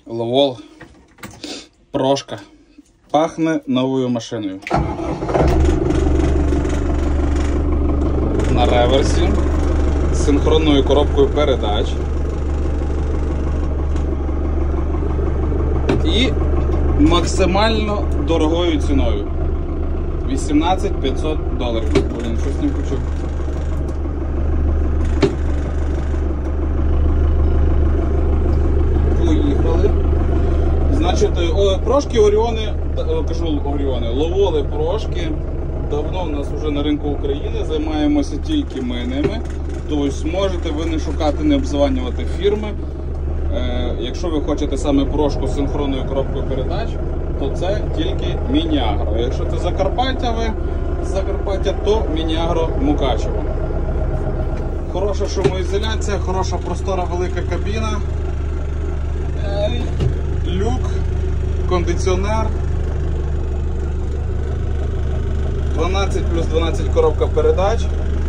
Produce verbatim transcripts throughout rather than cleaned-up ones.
Ловол, прошка, пахне новою машиною. На реверсі, з синхронною коробкою передач і максимально дорогою ціною. вісімнадцять тисяч п'ятсот доларів. Блін, щось не почув. Поїхали. Значить, о, прошки Оріони, кажу Оріони, Ловоли прошки. Давно в нас вже на ринку України, займаємося тільки ми ними. Тобто можете ви не шукати, не обзванювати фірми. Е, якщо ви хочете саме прошку з синхронною коробкою передач, то це тільки Міні-Агро. Якщо це Закарпаття, ви з Закарпаття, то Міні-Агро Мукачево. Хороша шумоізоляція, хороша простора велика кабіна, е, люк, кондиціонер. дванадцять плюс дванадцять коробка передач.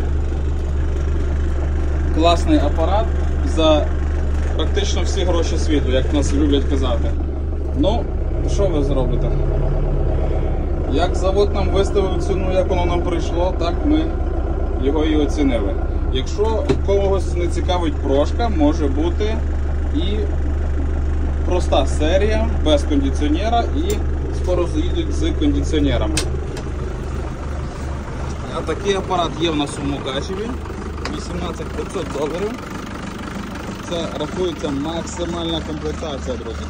Класний апарат за практично всі гроші світу, як нас люблять казати. Ну, що ви зробите? Як завод нам виставив ціну, як воно нам прийшло, так ми його і оцінили. Якщо когось не цікавить прошка, може бути і проста серія, без кондиціонера, і скоро заїдуть з кондиціонерами. А такий апарат є в нас у Мукачеві, вісімнадцять тисяч п'ятсот доларів. Це рахується максимальна комплектація, друзі.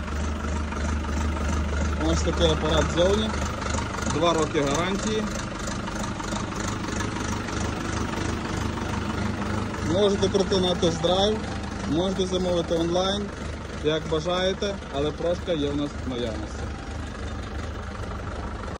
Ось такий апарат ззовні, два роки гарантії. Можете прийти на тест-драйв, можете замовити онлайн, як бажаєте, але прошка є в нас в наявності.